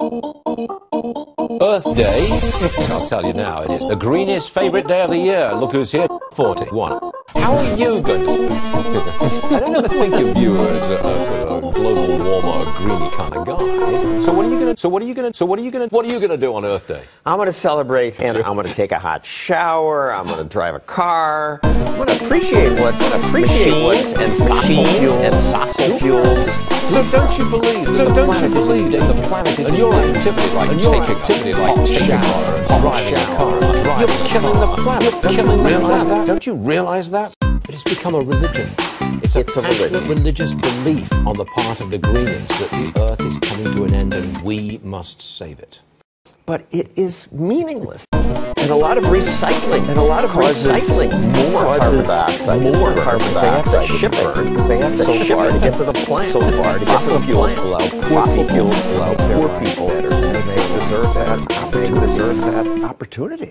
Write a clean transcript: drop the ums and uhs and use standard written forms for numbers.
Earth Day, I'll tell you now, it is the greenest favourite day of the year. Look who's here, 41. How are you going to I don't ever think of you as a sort of global warmer, greeny kind of guy. So what are you gonna do on Earth Day? I'm gonna celebrate, and I'm gonna take a hot shower. I'm gonna drive a car. I'm gonna appreciate machines and fossil fuels. So don't you believe that the planet is and your activity like taking a shower and driving a car, you're killing the planet. Don't you realize that? It has become a religion. It's a passionate religious belief on the part of the greenies that the Earth is coming to an end and we must save it. But it is meaningless. And a lot of recycling, more carbon dioxide, shipburn. They have to ship far to get to the plant. So far to get to the fuels below. Poor people. They deserve that opportunity.